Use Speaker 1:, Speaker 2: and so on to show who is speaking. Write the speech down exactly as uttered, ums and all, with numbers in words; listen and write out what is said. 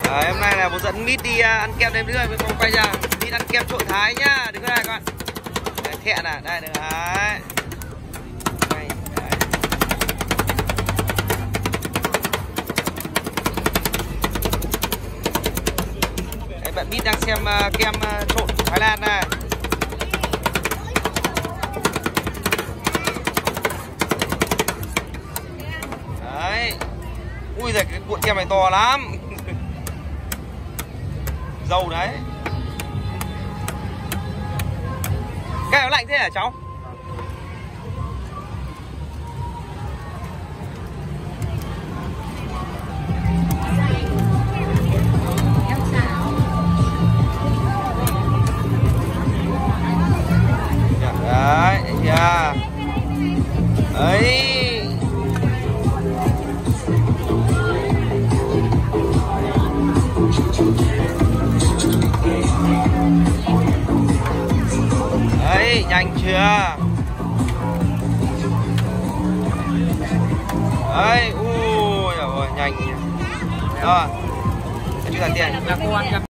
Speaker 1: Đấy, hôm nay là bố dẫn Mít đi ăn kem đêm nữa, với quay ra Mít ăn kem trộn Thái nhá, đừng có này các bạn. Đấy, thẹn à, đây được đấy. Đây, đấy. Đấy, bạn Mít đang xem uh, kem uh, trộn Thái Lan này. Đấy. Ui giời, cái cuộn kem này to lắm. Dầu đấy. Cái nó lạnh thế hả cháu? Đấy, kìa. Đấy. Đấy, nhanh chưa? Đấy, ui, ôi, nhanh. Rồi, chúng ta tiền.